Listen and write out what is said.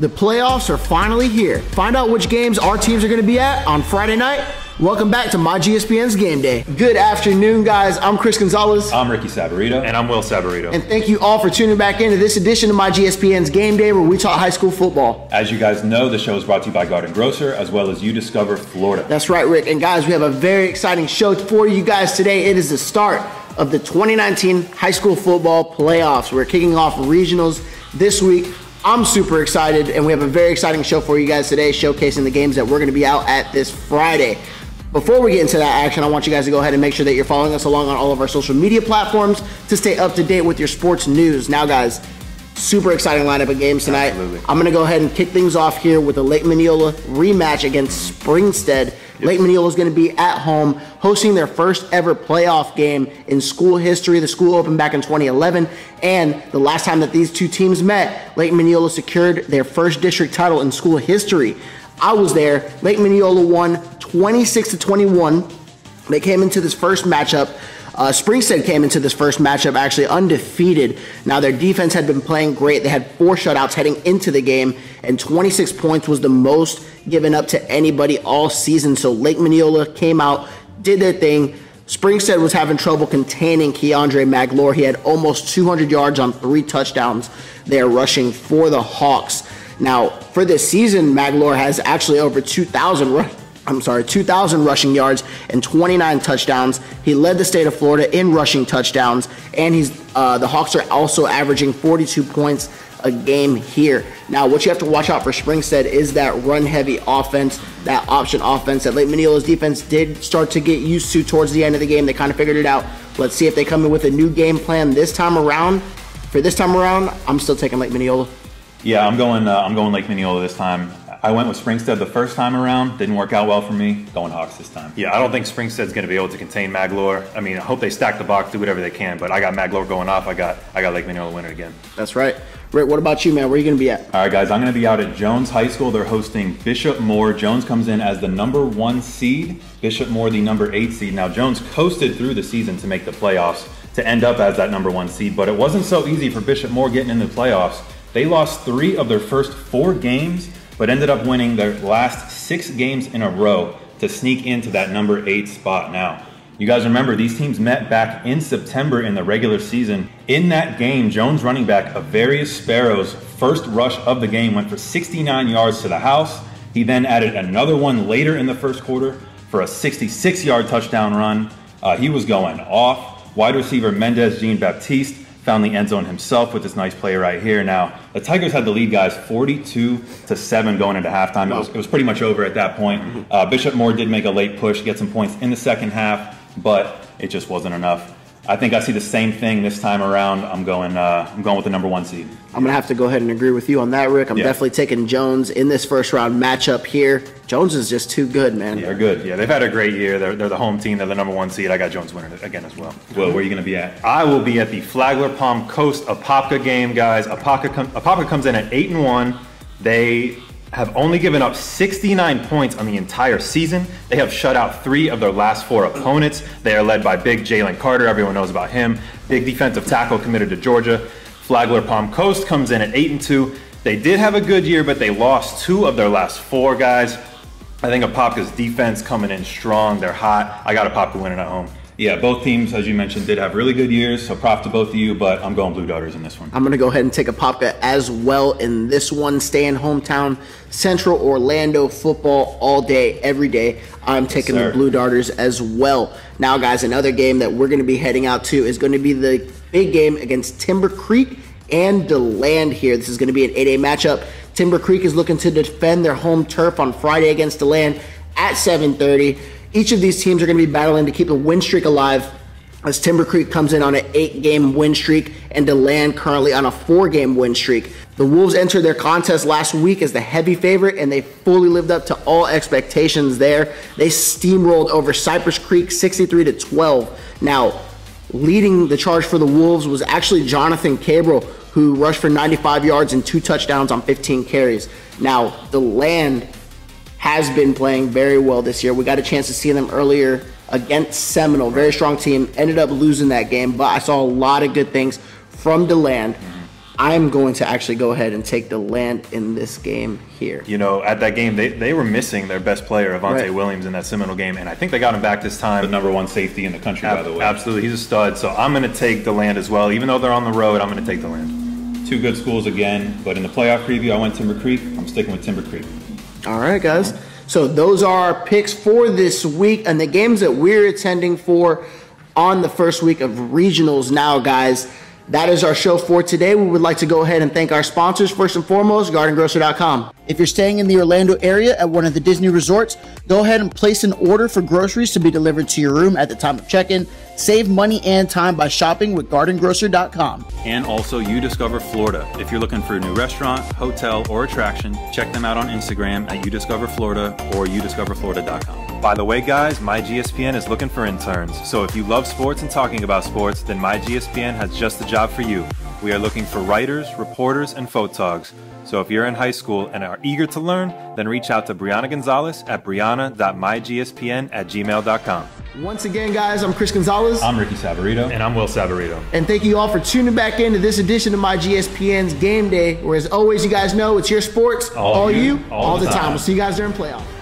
The playoffs are finally here. Find out which games our teams are going to be at on Friday night. Welcome back to myGSPN's Game Day. Good afternoon, guys. I'm Chris Gonzalez. I'm Ricky Sabarito. And I'm Will Sabarito. And thank you all for tuning back into this edition of myGSPN's Game Day, where we talk high school football. As you guys know, the show is brought to you by Garden Grocer, as well as You Discover Florida. That's right, Rick. And guys, we have a very exciting show for you guys today. It is the start of the 2019 high school football playoffs. We're kicking off regionals this week. I'm super excited, and we have a very exciting show for you guys today, showcasing the games that we're going to be out at this Friday. Before we get into that action, I want you guys to go ahead and make sure that you're following us along on all of our social media platforms to stay up to date with your sports news. Now, guys, super exciting lineup of games tonight. Absolutely. I'm going to go ahead and kick things off here with a Lake Minneola rematch against Springstead. Lake Minneola is going to be at home hosting their first ever playoff game in school history. The school opened back in 2011, and the last time that these two teams met, Lake Minneola secured their first district title in school history. I was there. Lake Minneola won 26-21. They came into this first matchup. Springstead came into this first matchup actually undefeated. Now, their defense had been playing great. They had 4 shutouts heading into the game, and 26 points was the most given up to anybody all season. So Lake Minneola came out, did their thing. Springstead was having trouble containing Keandre Maglore. He had almost 200 yards on 3 touchdowns there rushing for the Hawks. Now, for this season, Maglore has actually over 2,000 rushing yards and 29 touchdowns. He led the state of Florida in rushing touchdowns, and the Hawks are also averaging 42 points a game here. Now, what you have to watch out for Springstead is that run-heavy offense, that option offense that Lake Minneola's defense did start to get used to towards the end of the game. They kind of figured it out. Let's see if they come in with a new game plan this time around. For this time around, I'm still taking Lake Minneola. Yeah, I'm going Lake Minneola this time. I went with Springstead the first time around. Didn't work out well for me. Going Hawks this time. Yeah, I don't think Springstead's going to be able to contain Maglore. I mean, I hope they stack the box, do whatever they can, but I got Maglore going off. I got Lake Minneola winning again. That's right. Rick, what about you, man? Where are you going to be at? All right, guys, I'm going to be out at Jones High School. They're hosting Bishop Moore. Jones comes in as the #1 seed. Bishop Moore, the #8 seed. Now, Jones coasted through the season to make the playoffs to end up as that #1 seed, but it wasn't so easy for Bishop Moore getting into the playoffs. They lost 3 of their first 4 games, but ended up winning their last 6 games in a row to sneak into that #8 spot. Now, you guys remember these teams met back in September in the regular season. In that game, Jones running back Avarius Sparrow's first rush of the game went for 69 yards to the house. He then added another one later in the first quarter for a 66-yard touchdown run. He was going off. Wide receiver Mendez Jean-Baptiste found the end zone himself with this nice play right here. Now, the Tigers had the lead, guys, 42-7 going into halftime. It was pretty much over at that point. Bishop Moore did make a late push, get some points in the second half, but it just wasn't enough. I think I see the same thing this time around. I'm going with the #1 seed. I'm gonna have to go ahead and agree with you on that, Rick. I'm definitely taking Jones in this first round matchup here. Jones is just too good, man. Yeah, they're good. Yeah, they've had a great year. They're the home team. They're the #1 seed. I got Jones winning it again as well. Well, where are you going to be at? I will be at the Flagler Palm Coast Apopka game, guys. Apopka comes in at 8-1. They have only given up 69 points on the entire season. They have shut out 3 of their last 4 opponents. They are led by big Jalen Carter. Everyone knows about him. Big defensive tackle committed to Georgia. Flagler Palm Coast comes in at 8-2. They did have a good year, but they lost 2 of their last 4, guys. I think Apopka's defense coming in strong. They're hot. I got Apopka winning at home. Yeah, both teams, as you mentioned, did have really good years, so props to both of you, but I'm going Blue Darters in this one. I'm going to go ahead and take Apopka as well in this one. Stay in hometown, Central Orlando football all day, every day. I'm taking the Blue Darters as well. Now, guys, another game that we're going to be heading out to is going to be the big game against Timber Creek and Deland here. This is going to be an 8A matchup. Timber Creek is looking to defend their home turf on Friday against Deland at 7:30. Each of these teams are going to be battling to keep the win streak alive, as Timber Creek comes in on an 8-game win streak and Deland currently on a 4-game win streak. The Wolves entered their contest last week as the heavy favorite, and they fully lived up to all expectations there. They steamrolled over Cypress Creek 63-12. Now, leading the charge for the Wolves was actually Jonathan Cabral, who rushed for 95 yards and 2 touchdowns on 15 carries. Now, Deland has been playing very well this year. We got a chance to see them earlier against Seminole. Very strong team. Ended up losing that game, but I saw a lot of good things from Deland. I'm going to actually go ahead and take the land in this game here. You know, at that game, they were missing their best player, Avante Williams, in that Seminole game, and I think they got him back this time. The number 1 safety in the country, by the way. Absolutely, he's a stud. So I'm going to take the land as well. Even though they're on the road, I'm going to take the land. 2 good schools again, but in the playoff preview, I went Timber Creek. I'm sticking with Timber Creek. All right, guys. So those are our picks for this week and the games that we're attending for on the first week of regionals now, guys. That is our show for today. We would like to go ahead and thank our sponsors. First and foremost, GardenGrocer.com. If you're staying in the Orlando area at one of the Disney resorts, go ahead and place an order for groceries to be delivered to your room at the time of check-in. Save money and time by shopping with GardenGrocer.com. And also UDiscover Florida. If you're looking for a new restaurant, hotel, or attraction, check them out on Instagram at UDiscoverFlorida or UDiscoverFlorida.com. By the way, guys, myGSPN is looking for interns. So if you love sports and talking about sports, then myGSPN has just the job for you. We are looking for writers, reporters, and photogs. So if you're in high school and are eager to learn, then reach out to Brianna Gonzalez at brianna.mygspn@gmail.com. Once again, guys, I'm Chris Gonzalez. I'm Ricky Savarito. And I'm Will Savarito. And thank you all for tuning back into this edition of myGSPN's Game Day, where as always, you guys know it's your sports, all you, all the time. We'll see you guys during playoff.